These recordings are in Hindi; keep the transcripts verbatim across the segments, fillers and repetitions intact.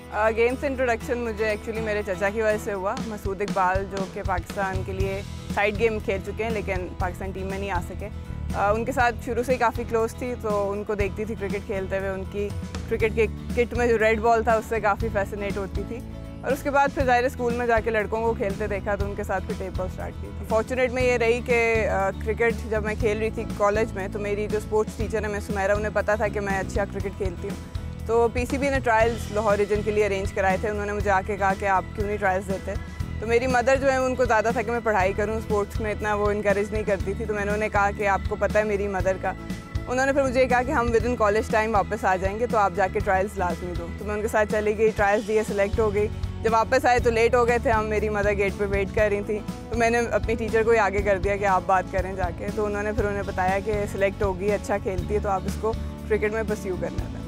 गेम से इंट्रोडक्शन मुझे एक्चुअली मेरे चाचा की वजह से हुआ। मसूद इकबाल जो कि पाकिस्तान के लिए साइड गेम खेल चुके हैं लेकिन पाकिस्तान टीम में नहीं आ सके। uh, उनके साथ शुरू से ही काफ़ी क्लोज थी, तो उनको देखती थी क्रिकेट खेलते हुए। उनकी क्रिकेट के किट में जो रेड बॉल था उससे काफ़ी फैसिनेट होती थी। और उसके बाद फिर ज़ाहिर स्कूल में जाके लड़कों को खेलते देखा तो उनके साथ फिर टेप बॉल स्टार्ट की थी। फॉर्चुनेट में ये रही कि क्रिकेट जब मैं खेल रही थी कॉलेज में, तो मेरी जो स्पोर्ट्स टीचर है मैं सुमेरा, उन्हें पता था कि मैं अच्छा क्रिकेट खेलती हूँ। तो पीसीबी ने ट्रायल्स लाहौर रीजन के लिए अरेंज कराए थे। उन्होंने मुझे आके कहा कि आप क्यों नहीं ट्रायल्स देते। तो मेरी मदर जो है उनको ज़्यादा था कि मैं पढ़ाई करूँ, स्पोर्ट्स में इतना वो इनकरेज नहीं करती थी। तो मैंने उन्हें कहा कि आपको पता है मेरी मदर का। उन्होंने फिर मुझे कहा कि हम विद इन कॉलेज टाइम वापस आ जाएंगे, तो आप जाके ट्रायल्स लाजमी दो। तो मैं उनके साथ चली गई, ट्रायल्स दिए, सिलेक्ट हो गई। जब वापस आए तो लेट हो गए थे हम, मेरी मदर गेट पे वेट कर रही थी। तो मैंने अपनी टीचर को ही आगे कर दिया कि आप बात करें जाके। तो उन्होंने फिर उन्हें बताया कि सिलेक्ट होगी, अच्छा खेलती है, तो आप इसको क्रिकेट में परस्यू करना था।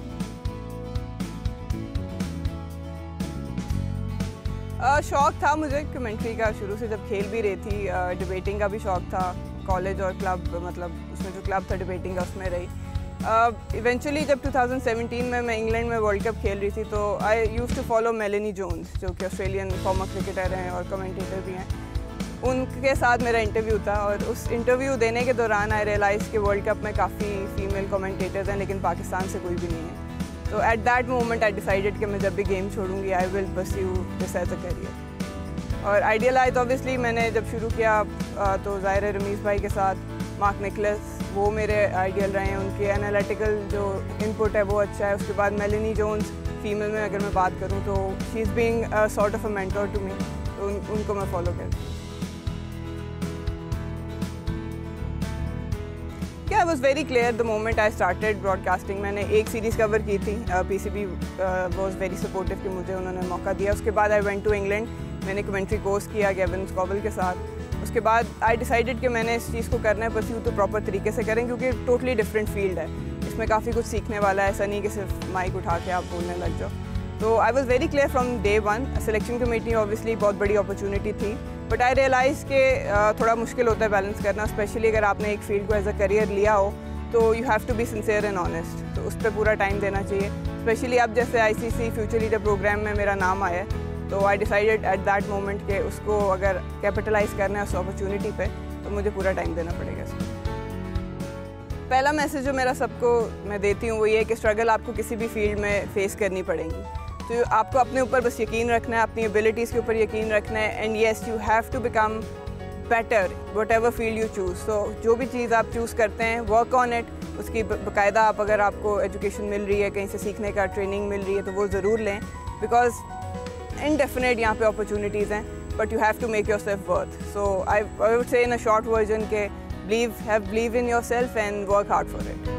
शौक़ था मुझे कमेंट्री का शुरू से, जब खेल भी रही थी। डिबेटिंग का भी शौक़ था, कॉलेज और क्लब, मतलब उसमें जो क्लब था डिबेटिंग का उसमें रही। इवेंचुअली uh, जब टू थाउजेंड सेवेंटीन में मैं इंग्लैंड में वर्ल्ड कप खेल रही थी, तो I used to follow Melanie Jones जो कि ऑस्ट्रेलियन फॉर्मर क्रिकेटर हैं और कमेंटेटर भी हैं। उनके साथ मेरा इंटरव्यू था और उस इंटरव्यू देने के दौरान आई रियलाइज़ कि वर्ल्ड कप में काफ़ी फ़ीमेल कमेंटेटर्स हैं लेकिन पाकिस्तान से कोई भी नहीं है। तो at that moment I decided कि मैं जब भी गेम छोड़ूंगी I will pursue this as a career. और आइडियल आइट ऑब्वियसली मैंने जब शुरू किया तो ज़ाहिर है रमीज़ भाई के साथ, मार्क निकलस, वो मेरे आइडियल रहे हैं। उनके एनालिटिकल जो इनपुट है वो अच्छा है। उसके बाद मेलेनी जोन्स, फीमेल में अगर मैं बात करूँ तो she is being a sort of a mentor to me, तो उन, उनको मैं फॉलो करती हूँ। I was very clear the moment I started broadcasting. मैंने एक सीरीज़ कवर की थी, पीसीबी वॉज वेरी सपोर्टिव कि मुझे उन्होंने मौका दिया। उसके बाद आई वेंट टू इंग्लैंड, मैंने कमेंट्री कोर्स किया गेविन स्कॉवल के साथ। उसके बाद आई डिसाइडेड कि मैंने इस चीज़ को करना है परस्यू तो प्रॉपर तरीके से करें, क्योंकि टोटली डिफरेंट फील्ड है, इसमें काफ़ी कुछ सीखने वाला है। ऐसा नहीं कि सिर्फ माइक उठा के आप बोलने लग जाओ। तो I was very clear from day one. Selection committee obviously बहुत बड़ी अपॉर्चुनिटी थी, बट आई रियलाइज़ कि थोड़ा मुश्किल होता है बैलेंस करना, स्पेशली अगर आपने एक फील्ड को एज अ करियर लिया हो तो you have to be sincere and honest. तो उस पर पूरा टाइम देना चाहिए, स्पेशली अब जैसे आईसीसी फ्यूचर लीडर प्रोग्राम में मेरा नाम आया है। तो I decided at that moment कि उसको अगर कैपिटलाइज करना है उस अपॉर्चुनिटी पे, तो मुझे पूरा टाइम देना पड़ेगा इसको। पहला मैसेज जो मेरा सबको मैं देती हूँ वो ये है कि स्ट्रगल आपको किसी भी फील्ड में फेस करनी पड़ेगी। तो आपको अपने ऊपर बस यकीन रखना है, अपनी एबिलिटीज़ के ऊपर यकीन रखना है। And yes, you have to become better whatever field you choose. तो जो भी चीज़ आप चूज़ करते हैं, वर्क ऑन इट। उसकी बाकायदा आप, अगर आपको एजुकेशन मिल रही है, कहीं से सीखने का ट्रेनिंग मिल रही है, तो वो ज़रूर लें, बिकॉज इनडेफिनेट यहाँ पे अपॉर्चुनिटीज़ हैं, but you have to make yourself worth. So I I would say in a short version के believe have believe in yourself and work hard for it.